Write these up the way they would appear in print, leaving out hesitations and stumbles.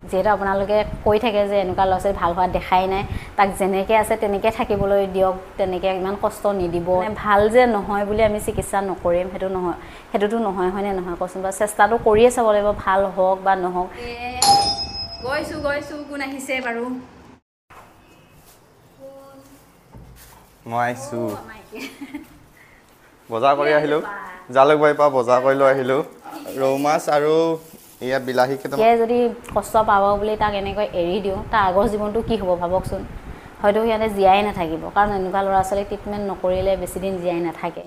যেটা আপোনালোকে কৈ থাকে যে এনেকুৱা ল'ৰা ছোৱালী ভাল হোৱা দেখাই নাই তাক যেনেকৈ আছে তেনেকৈ থাকিবলৈ দিয়ক তেনেকৈ ইমান কষ্ট নিদিব ভাল যে নহয় বুলি আমি চিকিৎসা নকৰিম সেইটোতো নহয় হয়নে নহয় কচোন বাৰু চেষ্টাটো কৰিয়ে চাব লাগিব ভাল হওক বা নহওক গৈছোঁ কোন আহিছে বাৰু মই আহিছোঁ বজাৰ কৰি আহিলোঁ জালুকবাৰীৰ পৰা বজাৰ কৰি লৈ আহিলোঁ ৰৌ মাছ আৰু এয়া বিলাহী কেইটামান যদি কষ্ট পাব বুলি তাক এনেকৈ এৰি দিওঁ তাৰ আগৰ জীৱনটো কি হ'ব ভাবকচোন হয়তো সিহঁতে জীয়াই নাথাকিব কাৰণ এনেকুৱা ল'ৰা ছোৱালীক ট্ৰিটমেণ্ট নকৰিলে বেছিদিন জীয়াই নাথাকে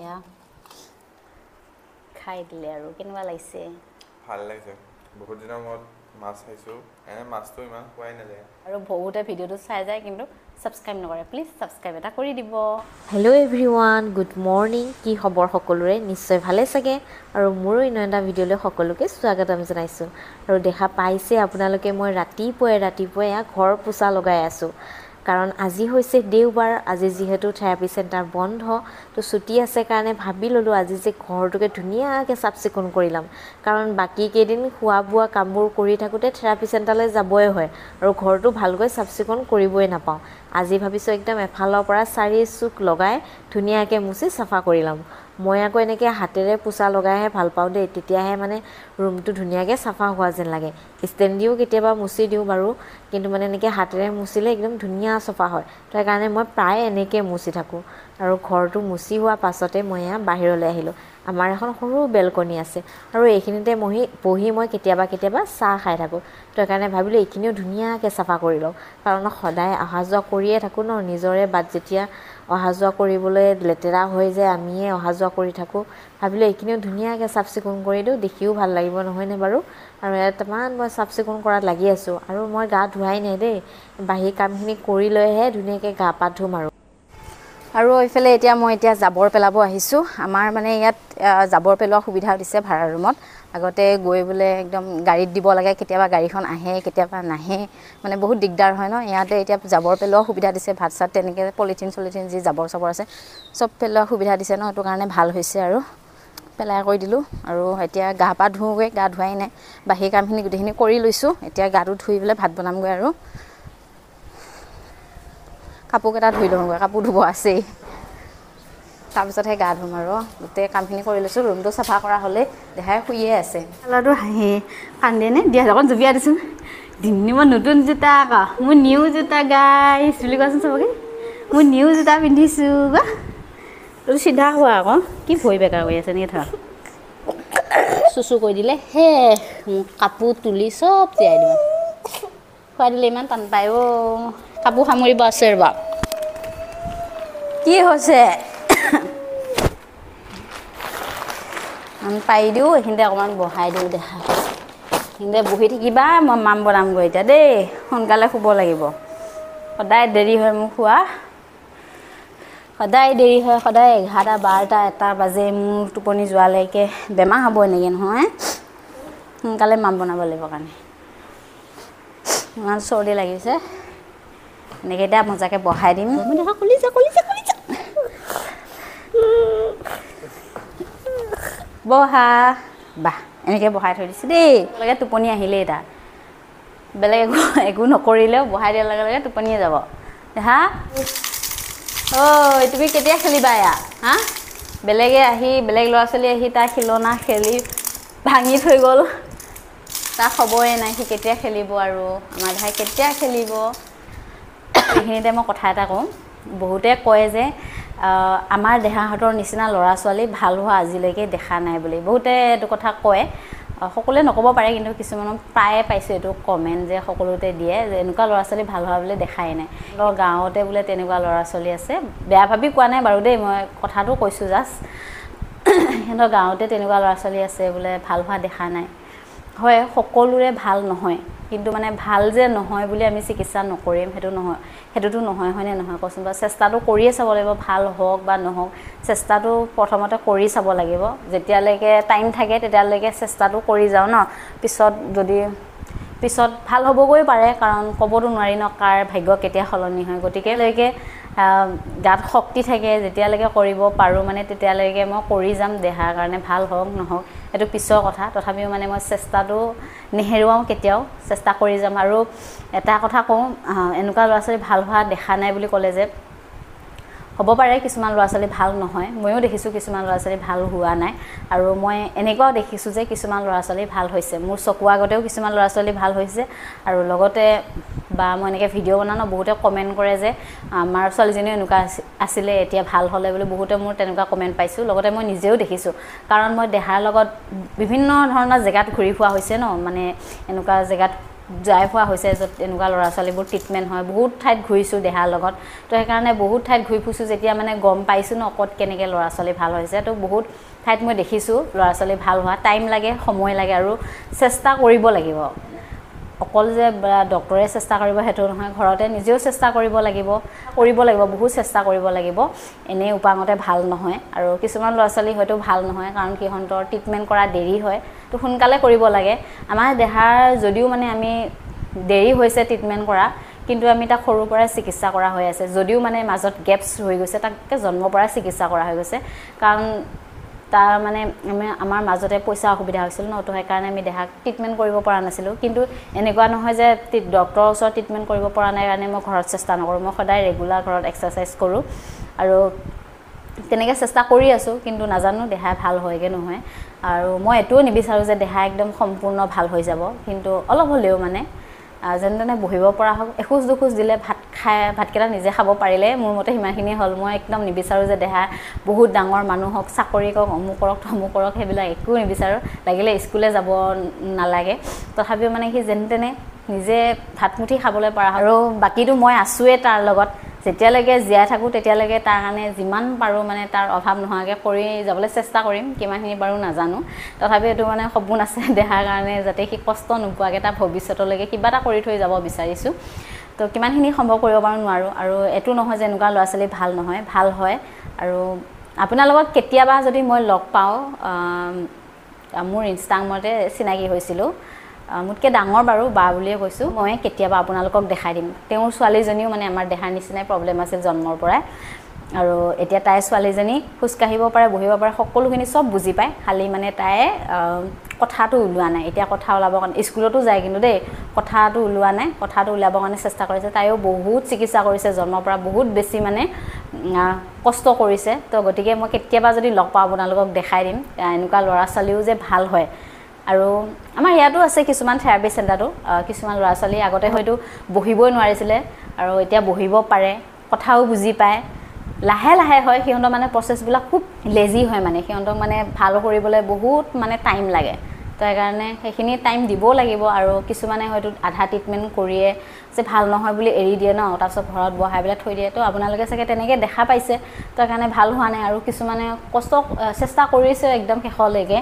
খাই দিলে আৰু কেনেকুৱা লাগিছে ভাল লাগিছে বহুত দিনৰ মূৰত মাছ খাইছোঁ এনে মাছটো ইমান খোৱাই নাযায় আৰু বহুতে ভিডিঅ'টো চাই যায় কিন্তু ছাবস্ক্ৰাইব নকৰে প্লিজ ছাবস্ক্ৰাইব এটা কৰি দিব হেল্ল' এভৰিৱান গুড মৰ্ণিং কি খবৰ সকলোৰে নিশ্চয় ভালে চাগে আৰু মোৰো ইন এটা ভিডিঅ'লৈ সকলোকে স্বাগতম জনাইছোঁ আৰু দেখা পাইছে আপোনালোকে মই ৰাতিপুৱাই ঘৰ পোছা লগাই আছোঁ কাৰণ আজি হৈছে দেওবাৰ আজি যিহেতু থেৰাপি চেণ্টাৰ বন্ধ তো ছুটি আছে কাৰণে ভাবি ল'লোঁ আজি যে ঘৰটোকে ধুনীয়াকৈ চাফ চিকুণ কৰি ল'ম কাৰণ বাকী কেইদিন খোৱা বোৱা কামবোৰ কৰি থাকোঁতে থেৰাপি চেণ্টাৰলৈ যাবই হয় আৰু ঘৰটো ভালকৈ চাফ চিকুণ কৰিবই নাপাওঁ আজি ভাবিছোঁ একদম এফালৰ পৰা 4 চুক লগাই ধুনীয়াকৈ মুচি চাফা কৰি ল'ম মই আকৌ এনেকৈ হাতেৰে পোছা লগাইহে ভাল পাওঁ দেই তেতিয়াহে মানে ৰুমটো ধুনীয়াকৈ চাফা হোৱা যেন লাগে ষ্টেণ্ড দিও কেতিয়াবা মুচি দিওঁ বাৰু কিন্তু মানে এনেকৈ হাতেৰে মুচিলে একদম ধুনীয়া চাফা হয় তো সেইকাৰণে মই প্ৰায় এনেকৈ মুচি থাকোঁ আৰু ঘৰটো মুচি হোৱা পাছতে মই বাহিৰলৈ আহিলোঁ আমাৰ এখন সৰু বেলকনি আছে আৰু এইখিনিতে বহি মই কেতিয়াবা চাহ খাই থাকোঁ তো সেইকাৰণে ভাবিলোঁ এইখিনিও ধুনীয়াকৈ চাফা কৰি লওঁ কাৰণ সদায় অহা যোৱা কৰিয়ে থাকোঁ ন নিজৰে বাট যেতিয়া অহা যোৱা কৰিবলৈ লেতেৰা হৈ যায় আমিয়ে অহা যোৱা কৰি থাকোঁ ভাবিলোঁ এইখিনিও ধুনীয়াকৈ চাফ চিকুণ কৰি দিওঁ দেখিও ভাল লাগিব নহয়নে বাৰু আৰু ইয়াত মই চাফ চিকুণ কৰাত লাগি আছোঁ আৰু মই গা ধোৱাই নাই দেই বাহিৰ কামখিনি কৰি লৈহে ধুনীয়াকৈ গা পা ধুম আৰু এইফালে মই জাবৰ পেলাব আহিছোঁ আমাৰ মানে ইয়াত জাবৰ পেলোৱা সুবিধা দিছে ভাড়া ৰুমত আগতে গৈ বোলে একদম গাড়ীত দিব লাগে কেতিয়াবা গাড়ীখন আহে কেতিয়াবা নাহে মানে বহুত দিগদাৰ হয় ন ইয়াতে এতিয়া জাবৰ পেলোৱা সুবিধা দিছে ভাত চাত তেনেকৈ পলিথিন যি জাবৰ চাবৰ আছে চব পেলোৱা সুবিধা দিছে ন সেইটো কাৰণে ভাল হৈছে আৰু পেলাই কৰি দিলোঁ আৰু এতিয়া গা পা ধুওঁগৈ গা ধুৱাই নাই বাহিৰ কামখিনি গোটেইখিনি কৰি লৈছোঁ এতিয়া গাটো ধুই পেলাই ভাত বনামগৈ আৰু কাপোৰকেইটা ধুই লওঁগৈ কাপোৰ ধুব আছেই তাৰপিছতহে গা ধুম আৰু গোটেই কামখিনি কৰি লৈছোঁ ৰুমটো চাফা কৰা হ'লেই দেখাই শুইয়ে আছে ল'ৰাটো হাঁহি কান্দেনে দিয়া অকণ জুবিয়াই দিছোঁ দিননি মই নতুন জোতা আকৌ মোৰ নিউ জোতা গাইছ বুলি কোৱাচোন চবকে মোৰ নিউ জোতা পিন্ধিছোঁ তোৰ চিধা হোৱা আকৌ কি ভৰি বেকাৰ কৰি আছে এনেকৈ ধৰা চুচু কৰি দিলে হে কাপোৰ তুলি চব তিয়াই দিওঁ খুৱাই দিলে ইমান টান পায় কাপোৰ সামৰিব আছে ৰ'বা কি হৈছে পাৰি দিওঁ এইখিনিতে অকণমান বহাই দিওঁ দেখা এইখিনিতে বহি থাকিবা মই মাম বনামগৈ এতিয়া দেই সোনকালে শুব লাগিব সদায় দেৰি হয় মোক শুৱা সদায় দেৰি হয় সদায় 11টা 12টা 1টা বাজে মোৰ টোপনি যোৱালৈকে বেমাৰ হ'ব এনেকৈ নহয় সোনকালে মাম বনাব লাগিব কাৰণে ইমান চৰ্দি লাগিছে এনেকৈ এতিয়া মজাকৈ বহাই দিম মই দেখা কলিজা বহা বাহ এনেকৈ বহাই থৈ দিছোঁ দেই লগে টোপনি আহিলেই তাৰ বেলেগ একো নকৰিলেও বহাই দিয়াৰ লগে লগে টোপনিয়ে যাব দেহা ঐ তুমি কেতিয়া খেলিবা এয়া বেলেগ ল'ৰা ছোৱালী আহি তাৰ খিলনা খেলি ভাঙি থৈ গ'ল তাৰ খবৰে নাই সি কেতিয়া খেলিব আৰু আমাৰ ভাই কেতিয়া খেলিব এইখিনিতে মই কথা এটা কওঁ বহুতে কয় যে আমাৰ দেহাহঁতৰ নিচিনা ল'ৰা ছোৱালী ভাল হোৱা আজিলৈকে দেখা নাই বুলি বহুতে এইটো কথা কয় সকলোৱে নক'ব পাৰে কিন্তু কিছুমানক প্ৰায়ে পাইছোঁ এইটো কমেণ্ট যে সকলোতে দিয়ে যে এনেকুৱা ল'ৰা ছোৱালী ভাল হোৱা বুলি দেখাই নাই গাঁৱতে বোলে তেনেকুৱা ল'ৰা ছোৱালী আছে বেয়া ভাবি কোৱা নাই বাৰু দেই মই কথাটো কৈছোঁ জাষ্ট সিহঁতৰ গাঁৱতে তেনেকুৱা ল'ৰা ছোৱালী আছে বোলে ভাল হোৱা দেখা নাই হয় সকলোৰে ভাল নহয় কিন্তু মানে ভাল যে নহয় বুলি আমি চিকিৎসা নকৰিম সেইটোতো নহয় হয়নে নহয় কচোন বাৰু চেষ্টাটো কৰিয়ে চাব লাগিব ভাল হওক বা নহওক চেষ্টাটো প্ৰথমতে কৰি চাব লাগিব যেতিয়ালৈকে টাইম থাকে তেতিয়ালৈকে চেষ্টাটো কৰি যাওঁ ন পিছত ভাল হ'বগৈ পাৰে কাৰণ ক'বতো নোৱাৰি ন কাৰ ভাগ্য কেতিয়া সলনি হয় গতিকে গাত শক্তি থাকে যেতিয়ালৈকে কৰিব পাৰোঁ মানে তেতিয়ালৈকে মই কৰি যাম দেহাৰ কাৰণে ভাল হওক নহওক সেইটো পিছৰ কথা তথাপিও মানে মই চেষ্টাটো নেহেৰুৱাও কেতিয়াও চেষ্টা কৰি যাম আৰু এটা কথা কওঁ এনেকুৱা ল'ৰা ছোৱালী ভাল হোৱা দেখা নাই বুলি ক'লে যে হ'ব পাৰে কিছুমান ল'ৰা ছোৱালী ভাল নহয় ময়ো দেখিছোঁ কিছুমান ল'ৰা ছোৱালী ভাল হোৱা নাই আৰু মই এনেকুৱাও দেখিছোঁ যে কিছুমান ল'ৰা ছোৱালী ভাল হৈছে মোৰ চকুৰ আগতেও কিছুমান ল'ৰা ছোৱালী ভাল হৈছে আৰু লগতে বা মই এনেকৈ ভিডিঅ' বনাওঁ বহুতে কমেণ্ট কৰে যে আমাৰ ছোৱালীজনীও এনেকুৱা আছিলে এতিয়া ভাল হ'লে বুলি বহুতে মোৰ তেনেকুৱা কমেণ্ট পাইছোঁ লগতে মই নিজেও দেখিছোঁ কাৰণ মই দেহাৰ লগত বিভিন্ন ধৰণৰ জেগাত ঘূৰি ফুৰা হৈছে ন মানে এনেকুৱা জেগাত যাই ফুৰা হৈছে য'ত এনেকুৱা ল'ৰা ছোৱালীবোৰ ট্ৰিটমেণ্ট হয় বহুত ঠাইত ঘূৰিছোঁ দেহাৰ লগত তো সেইকাৰণে বহুত ঠাইত ঘূৰি ফুৰিছোঁ যেতিয়া মানে গম পাইছোঁ ন ক'ত কেনেকৈ ল'ৰা ছোৱালী ভাল হৈছে তো বহুত ঠাইত মই দেখিছোঁ ল'ৰা ছোৱালী ভাল হোৱা টাইম লাগে সময় লাগে আৰু চেষ্টা কৰিব লাগিব অকল যে ডক্টৰে চেষ্টা কৰিব সেইটো নহয় ঘৰতে নিজেও চেষ্টা কৰিব লাগিব বহুত চেষ্টা কৰিব লাগিব এনেই উপাঙতে ভাল নহয় আৰু কিছুমান ল'ৰা ছোৱালী হয়তো ভাল নহয় কাৰণ সিহঁতৰ ট্ৰিটমেণ্ট কৰা দেৰি হয় তো সোনকালে কৰিব লাগে আমাৰ দেহাৰ যদিও মানে আমি দেৰি হৈছে ট্ৰিটমেণ্ট কৰা কিন্তু আমি তাক সৰুৰ পৰাই চিকিৎসা কৰা হৈ আছে যদিও মানে মাজত গেপছ হৈ গৈছে তাকে জন্মৰ পৰাই চিকিৎসা কৰা হৈ গৈছে কাৰণ তাৰ মানে আমাৰ মাজতে পইচা অসুবিধা হৈছিল ন তো সেইকাৰণে আমি দেহাক ট্ৰিটমেণ্ট কৰিব পৰা নাছিলোঁ কিন্তু এনেকুৱা নহয় যে ডক্টৰৰ ওচৰত ট্ৰিটমেণ্ট কৰিব পৰা নাই কাৰণে মই ঘৰত চেষ্টা নকৰোঁ মই সদায় ৰেগুলাৰ ঘৰত এক্সাৰচাইজ কৰোঁ আৰু তেনেকৈ চেষ্টা কৰি আছোঁ কিন্তু নাজানো দেহা ভাল হয়গৈ নহয় আৰু মই এইটোও নিবিচাৰোঁ যে দেহা একদম সম্পূৰ্ণ ভাল হৈ যাব কিন্তু অলপ হ'লেও মানে যেনে তেনে বহিব পৰা হওক এখোজ দুখোজ দিলে ভাতকেইটা নিজে খাব পাৰিলে মোৰ মতে সিমানখিনিয়ে হ'ল মই একদম নিবিচাৰোঁ যে দেহা বহুত ডাঙৰ মানুহ হওক চাকৰি কৰক অমুক কৰক তমুক কৰক সেইবিলাক একো নিবিচাৰোঁ লাগিলে স্কুলে যাব নালাগে তথাপিও মানে কি যেনে তেনে নিজে ভাতমুঠি খাবলৈ পৰা আৰু বাকীটো মই আছোঁৱে তাৰ লগত যেতিয়ালৈকে জীয়াই থাকোঁ তেতিয়ালৈকে তাৰ কাৰণে যিমান পাৰোঁ মানে তাৰ অভাৱ নোহোৱাকৈ কৰি যাবলৈ চেষ্টা কৰিম কিমানখিনি পাৰোঁ নাজানো তথাপি এইটো মানে সপোন আছে দেহাৰ কাৰণে যাতে সি কষ্ট নোপোৱাকৈ তাৰ ভৱিষ্যতলৈকে কিবা এটা কৰি থৈ যাব বিচাৰিছোঁ তো কিমানখিনি সম্ভৱ কৰিব পাৰোঁ নোৱাৰোঁ আৰু এইটো নহয় যে এনেকুৱা ল'ৰা ছোৱালী ভাল নহয় ভাল হয় আৰু আপোনাৰ লগত কেতিয়াবা যদি মই লগ পাওঁ মোৰ ইনষ্টাগ্ৰামতে চিনাকি হৈছিলোঁ মোতকৈ ডাঙৰ বাৰু বা বুলিয়ে কৈছোঁ মই কেতিয়াবা আপোনালোকক দেখাই দিম তেওঁৰ ছোৱালীজনীও মানে আমাৰ দেহাৰ নিচিনাই প্ৰব্লেম আছিল জন্মৰ পৰাই আৰু এতিয়া তাইৰ ছোৱালীজনী খোজকাঢ়িব পাৰে বহিব পাৰে সকলোখিনি চব বুজি পায় খালি মানে তাই কথাটো ওলোৱা নাই এতিয়া কথা ওলাবৰ কাৰণে স্কুলতো যায় কিন্তু দেই কথাটো ওলোৱা নাই কথাটো উলিয়াবৰ কাৰণে চেষ্টা কৰিছে তাইও বহুত চিকিৎসা কৰিছে জন্মৰ পৰা বহুত বেছি মানে কষ্ট কৰিছে তো গতিকে মই কেতিয়াবা যদি লগ পাওঁ আপোনালোকক দেখাই দিম এনেকুৱা ল'ৰা ছোৱালীও যে ভাল হয় আৰু আমাৰ ইয়াতো আছে কিছুমান থেৰাপি চেণ্টাৰটো কিছুমান ল'ৰা ছোৱালী আগতে হয়তো বহিবই নোৱাৰিছিলে আৰু এতিয়া বহিব পাৰে কথাও বুজি পায় লাহে লাহে হয় সিহঁতৰ মানে প্ৰচেছবিলাক খুব লেজি হয় মানে সিহঁতক মানে ভাল কৰিবলৈ বহুত মানে টাইম লাগে তো সেইকাৰণে সেইখিনি টাইম দিবও লাগিব আৰু কিছুমানে হয়তো আধা ট্ৰিটমেণ্ট কৰিয়ে যে ভাল নহয় বুলি এৰি দিয়ে ন তাৰপিছত ঘৰত বহাই পেলাই থৈ দিয়ে তো আপোনালোকে চাগে তেনেকৈ দেখা পাইছে তো সেইকাৰণে ভাল হোৱা নাই আৰু কিছুমানে চেষ্টা কৰিছে একদম শেষলৈকে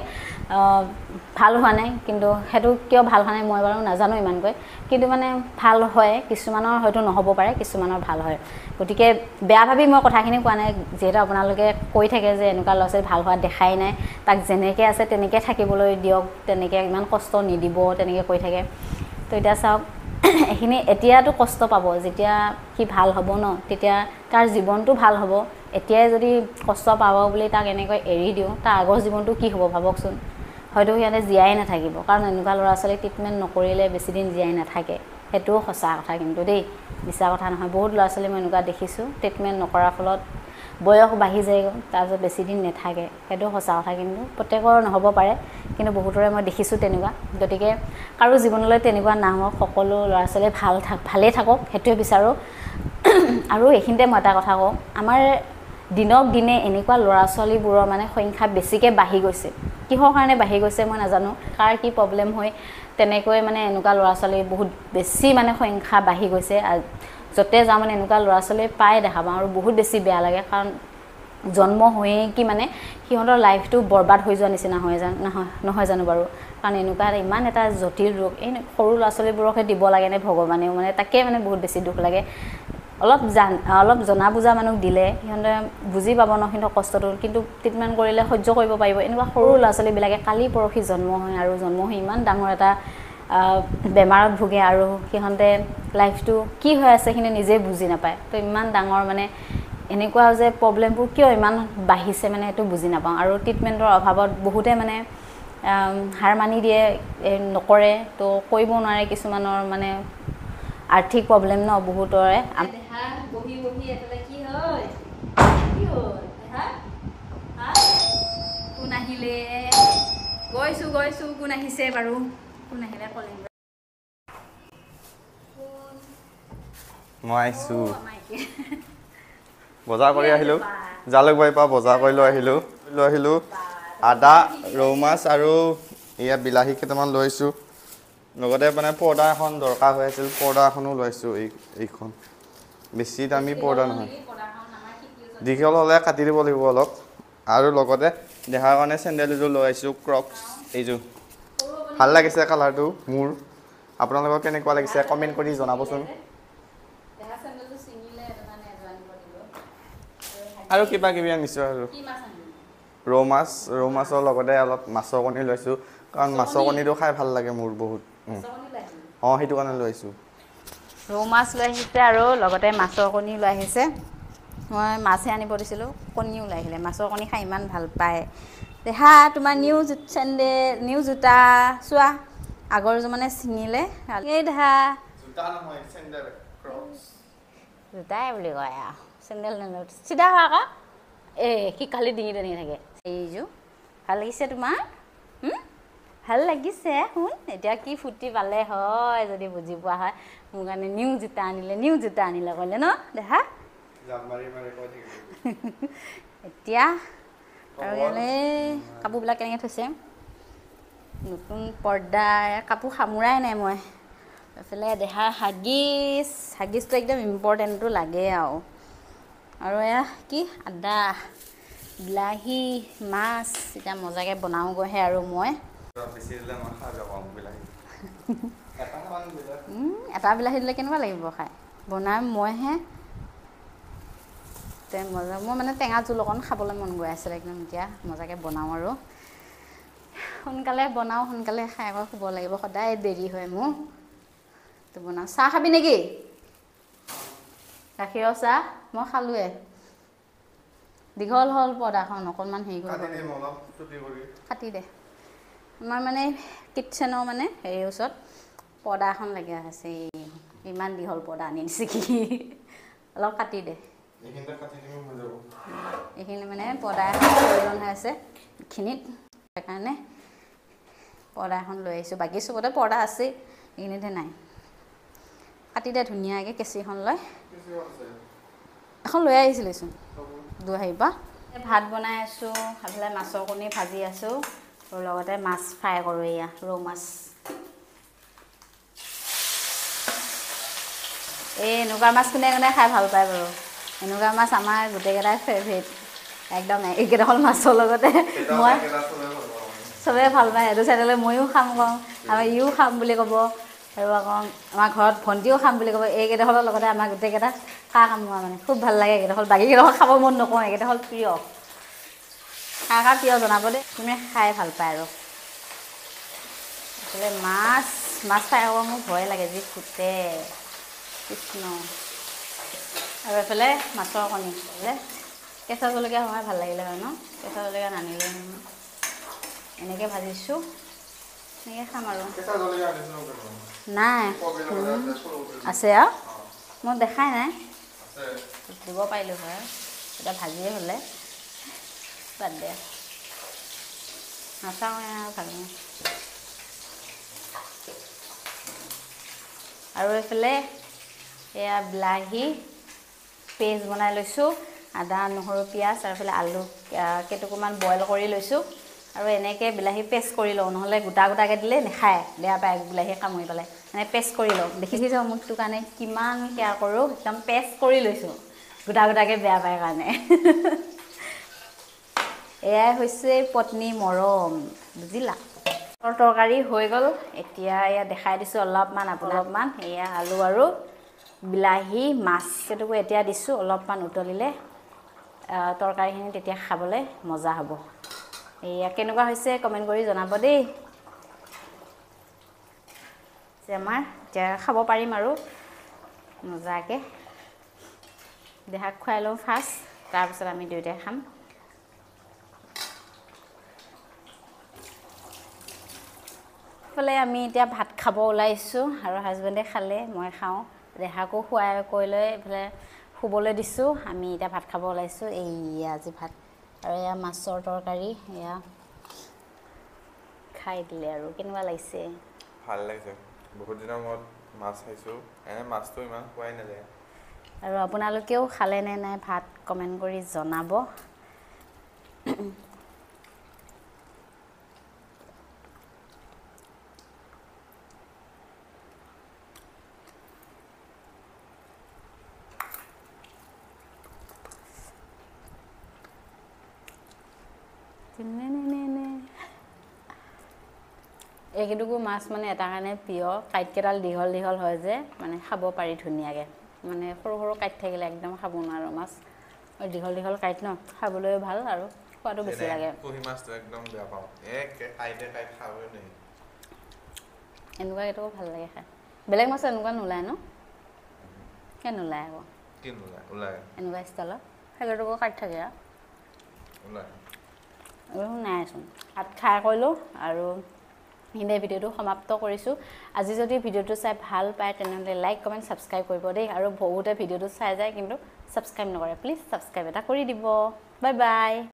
ভাল হোৱা নাই কিন্তু সেইটো কিয় ভাল হোৱা নাই মই বাৰু নাজানো ইমানকৈ কিন্তু মানে ভাল হয় কিছুমানৰ হয়তো নহ'ব পাৰে কিছুমানৰ ভাল হয় গতিকে বেয়া ভাবি মই কথাখিনি কোৱা নাই যিহেতু আপোনালোকে কৈ থাকে যে এনেকুৱা ল'ৰা ছোৱালী ভাল হোৱা দেখাই নাই তাক যেনেকৈ আছে তেনেকৈ থাকিবলৈ দিয়ক তেনেকৈ ইমান কষ্ট নিদিব তেনেকৈ কৈ থাকে তো এতিয়া চাওক এইখিনি এতিয়াতো কষ্ট পাব যেতিয়া সি ভাল হ'ব ন তেতিয়া তাৰ জীৱনটো ভাল হ'ব এতিয়াই যদি কষ্ট পাব বুলি তাক এনেকৈ এৰি দিওঁ তাৰ আগৰ জীৱনটো কি হ'ব ভাবকচোন হয়তো সিহঁতে জীয়াই নাথাকিব কাৰণ এনেকুৱা ল'ৰা ছোৱালী ট্ৰিটমেণ্ট নকৰিলে বেছিদিন জীয়াই নাথাকে সেইটোও সঁচা কথা কিন্তু দেই মিছা কথা নহয় বহুত ল'ৰা ছোৱালী মই এনেকুৱা দেখিছোঁ ট্ৰিটমেণ্ট নকৰাৰ ফলত বয়স বাঢ়ি যায় তাৰপিছত বেছিদিন নাথাকে সেইটো সঁচা কথা কিন্তু প্ৰত্যেকৰ নহ'ব পাৰে কিন্তু বহুতৰে মই দেখিছোঁ তেনেকুৱা গতিকে কাৰো জীৱনলৈ তেনেকুৱা নাহক সকলো ল'ৰা ছোৱালী ভালেই থাকক সেইটোৱে বিচাৰোঁ আৰু এইখিনিতে মই এটা কথা কওঁ আমাৰ দিনক দিনে এনেকুৱা ল'ৰা ছোৱালীবোৰৰ মানে সংখ্যা বেছিকৈ বাঢ়ি গৈছে কিহৰ কাৰণে বাঢ়ি গৈছে মই নাজানো কাৰ কি প্ৰব্লেম হয় তেনেকৈ মানে এনেকুৱা ল'ৰা ছোৱালী বহুত বেছি মানে সংখ্যা বাঢ়ি গৈছে য'তে যাওঁ মানে এনেকুৱা ল'ৰা ছোৱালী প্ৰায় দেখা পাওঁ আৰু বহুত বেছি বেয়া লাগে কাৰণ জন্ম হৈয়ে কি মানে সিহঁতৰ লাইফটো বৰবাদ হৈ যোৱা নিচিনা নহয় জানো বাৰু কাৰণ এনেকুৱা ইমান এটা জটিল ৰোগ এই সৰু ল'ৰা ছোৱালীবোৰকহে দিব লাগেনে ভগৱানেও মানে তাকে মানে বহুত বেছি দুখ লাগে অলপ জনা বুজা মানুহ দিলে সিহঁতে বুজি পাব ন সিহঁতৰ কষ্টটো কিন্তু ট্ৰিটমেণ্ট কৰিলে সহ্য কৰিব পাৰিব এনেকুৱা সৰু ল'ৰা ছোৱালীবিলাকে কালি পৰহি জন্ম হয় আৰু জন্ম হৈ ইমান ডাঙৰ এটা বেমাৰত ভোগে আৰু সিহঁতে লাইফটো কি হৈ আছে সিহঁতে নিজে বুজি নাপায় তো ইমান ডাঙৰ মানে এনেকুৱা যে প্ৰব্লেমবোৰ কিয় ইমান বাঢ়িছে মানে এইটো বুজি নাপাওঁ আৰু ট্ৰিটমেণ্টৰ অভাৱত বহুতে মানে হাৰ মানি দিয়ে নকৰে তো কৰিব নোৱাৰে কিছুমানৰ মানে আৰ্থিক প্ৰব্লেম ন বহুতৰে দেহা বহি বহি এফালে কি হয় কি হ'ল দেহা কোন আহিলে গৈছোঁ কোন আহিছে বাৰু কোন আহিলে কলিং মই আহিছোঁ বজাৰ কৰি আহিলোঁ জালুকবাৰীৰ পৰা বজাৰ কৰি লৈ আহিলোঁ আদা ৰৌ মাছ আৰু এয়া বিলাহী কেইটামান লৈ আহিছোঁ লগতে মানে পৰ্দা এখন দৰকাৰ হৈ আছিল পৰ্দা এখনো লৈ আহিছোঁ এইখন বেছি দামী পৰ্দা নহয় দীঘল হ'লে কাটি দিব লাগিব অলপ আৰু লগতে দেহাৰ কাৰণে চেণ্ডেল এযোৰ লৈ আহিছোঁ ক্ৰক্স এইযোৰ ভাল লাগিছে কালাৰটো মোৰ আপোনালোকৰ কেনেকুৱা লাগিছে কমেণ্ট কৰি জনাবচোন আৰু কিবা কিবি আনিছোঁ আৰু ৰৌ মাছৰ লগতে অলপ মাছৰ কণী লৈছোঁ কাৰণ মাছৰ কণীটো খাই ভাল লাগে মোৰ বহুত অঁ সেইটো কাৰণে লৈ আহিছোঁ ৰৌ মাছ লৈ আহিছে আৰু লগতে মাছৰ কণী লৈ আহিছে মই মাছহে আনিব দিছিলোঁ কণীও লৈ আহিলে মাছৰ কণী খাই ইমান ভাল পায় দেহা তোমাৰ নিউ জোতা চোৱা আগৰযোৰ মানে ছিঙিলে এই দেহা জোতাই বুলি কয় আৰু চেণ্ডেল চিধা হোৱা আকৌ সি খালি ডিঙি টনি থাকে এইযোৰ ভাল লাগিছে তোমাৰ ভাল লাগিছে শুন এতিয়া কি ফূৰ্তি পালে হয় যদি বুজি পোৱা হয় মোৰ কাৰণে নিউ জোতা আনিলে ক'লে ন দেহা এতিয়া আৰু ইয়ালৈ কাপোৰবিলাক কেনেকৈ থৈছে নতুন পৰ্দা কাপোৰ সামৰাই নাই মই এইফালে দেহাৰ হাগিছটো একদম ইম্পৰ্টেণ্টটো লাগে আৰু এয়া কি আদা বিলাহী মাছ এতিয়া মজাকৈ বনাওঁগৈহে আৰু মই এটা বিলাহী দিলে কেনেকুৱা লাগিব খাই বনাম মইহে মজা মই মানে টেঙা জোল অকণ খাবলৈ মন গৈ আছিলে একদম এতিয়া মজাকৈ বনাওঁ আৰু সোনকালে বনাওঁ সোনকালে খাই আকৌ শুব লাগিব সদায় দেৰি হয় মোৰ তো বনাওঁ চাহ খাবি নেকি গাখীৰৰ চাহ মই খালোৱে দীঘল হ'ল পৰ্দাখন অকণমান হেৰি কৰি কাটি দে আমাৰ মানে কিটচেনৰ মানে হেৰিৰ ওচৰত পৰ্দা এখন লাগি আছে ইমান দীঘল পৰ্দা আনি দিছে কি অলপ কাটি দে এইখিনি মানে পৰ্দা এখন প্ৰয়োজন হৈ আছে এইখিনিত সেইকাৰণে পৰ্দা এখন লৈ আহিছোঁ বাকী চবতে পৰ্দা আছেই এইখিনিতহে নাই কাটি দে ধুনীয়াকৈ কেঁচিখন লৈ এখন লৈ আহিছিলেচোন হেৰিৰ পৰা ভাত বনাই আছোঁ এইফালে মাছৰ কণী ভাজি আছোঁ আৰু লগতে মাছ ফ্ৰাই কৰোঁ এয়া ৰৌ মাছ এই এনেকুৱা মাছ কোনে খাই ভাল পায় বাৰু এনেকুৱা মাছ আমাৰ গোটেইকেইটাই ফেভৰেট একদম এইকেইডোখৰ মাছৰ লগতে মই চবেই ভাল পায় সেইটো চাইডলৈ ময়ো খাম কওঁ আমাৰ ইও খাম বুলি ক'ব আৰু আকৌ আমাৰ ঘৰত ভণ্টিও খাম বুলি ক'ব এইকেইডোখৰৰ লগতে আমাৰ গোটেইকেইটা খাম মানে খুব ভাল লাগে এইকেইডোখৰ বাকীকেইডোখৰ খাব মন নকওঁ এইকেইডোখৰ প্ৰিয় কাৰ প্ৰিয় জনাব দেই তুমি খাই ভাল পায় আৰু এইফালে মাছ ফ্ৰাই হ'ব মোৰ ভয় লাগে যি ফুটে কৃষ্ণ আৰু এইফালে মাছৰ কণী এইফালে কেঁচা জলকীয়া হোৱাই ভাল লাগিলে হয় ন কেঁচা জলকীয়া নানিলে নহয় এনেকৈ ভাজিছোঁ এনেকৈ খাম আৰু নাই আছে আৰু মই দেখাই নাই দিব পাৰিলোঁ হয় এতিয়া ভাজিয়ে হ'লে বাদ দে নাচাওঁ ভালকৈ আৰু এইফালে এয়া বিলাহী পেষ্ট বনাই লৈছোঁ আদা নহৰু পিঁয়াজ আৰু এইফালে আলু কেইটুকুৰমান বইল কৰি লৈছোঁ আৰু এনেকৈ বিলাহী পেষ্ট কৰি লওঁ নহ'লে গোটা গোটাকৈ দিলে নাখায় বেয়া পায় বিলাহী কামুৰি পেলাই মানে পেষ্ট কৰি লওঁ দেখিছোঁ মোকটো কাৰণে কিমান কেয়াৰ কৰোঁ একদম পেষ্ট কৰি লৈছোঁ গোটা গোটাকৈ বেয়া পায় কাৰণে এয়াই হৈছে পত্নী মৰম বুজিলা তৰকাৰী হৈ গ'ল এতিয়া এয়া দেখাই দিছোঁ অলপমান এয়া আলু আৰু বিলাহী মাছ সেইটোকো এতিয়া দিছোঁ অলপমান উতলিলে তৰকাৰীখিনি তেতিয়া খাবলৈ মজা হ'ব এয়া কেনেকুৱা হৈছে কমেণ্ট কৰি জনাব দেই যে আমাৰ এতিয়া খাব পাৰিম আৰু মজাকৈ দেহাক খুৱাই লওঁ ফাৰ্ষ্ট তাৰপিছত আমি দুয়োটাই খাম এইফালে আমি এতিয়া ভাত খাব ওলাইছোঁ আৰু হাজবেণ্ডে খালে মই খাওঁ দেহাকো খুৱাই কৰি লৈ এইফালে শুবলৈ দিছোঁ আমি এতিয়া ভাত খাব ওলাইছোঁ এইয়া আজি ভাত আৰু এয়া মাছৰ তৰকাৰী এয়া খাই দিলে আৰু কেনেকুৱা লাগিছে ভাল লাগিছে বহুত দিনৰ মূৰত মাছ খাইছোঁ এনে মাছটো ইমান খোৱাই নাযায় আৰু আপোনালোকেও খালে নে নাই ভাত কমেণ্ট কৰি জনাব এইকেইটুকু মাছ মানে এটা কাৰণে প্ৰিয় কাঁইটকেইডাল দীঘল দীঘল হয় যে মানে খাব পাৰি ধুনীয়াকৈ মানে সৰু সৰু কাঁইট থাকিলে একদম খাব নোৱাৰোঁ মাছ দীঘল দীঘল কাঁইট ন খাবলৈ ভাল আৰু খোৱাটো বেছি লাগে কুহি মাছটো একদম বেয়া পাওঁ কাঁইট খাবই নোৱাৰি এনেকুৱা এইটো ভাল লাগে খাই বেলেগ মাছ এনেকুৱা নোলায় ন কিয় নোলায় আকৌ কি নোলায় ওলায় এনেকুৱা ষ্টাইলত সেইটোকো কাঁইট থাকে ওলায় আৰু নাইচোন ভাত খাই কৰিলোঁ আৰু হিন্দে ভিডিঅ'টো সমাপ্ত কৰিছোঁ আজি যদি ভিডিঅ'টো চাই ভাল পায় তেনেহ'লে লাইক কমেণ্ট ছাবস্ক্ৰাইব কৰিব দেই আৰু বহুতে ভিডিঅ'টো চাই যায় কিন্তু ছাবস্ক্ৰাইব নকৰে প্লিজ ছাবস্ক্ৰাইব এটা কৰি দিব বাই বাই